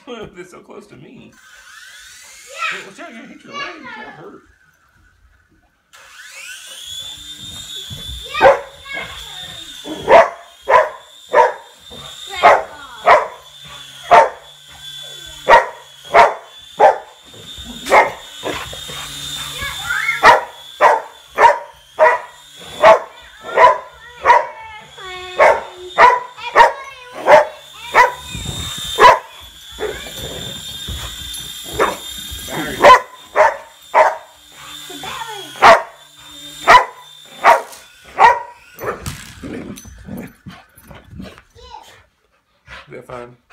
They're so close to me. Watch out, you're gonna hit your leg. It's gonna hurt. Is that fine?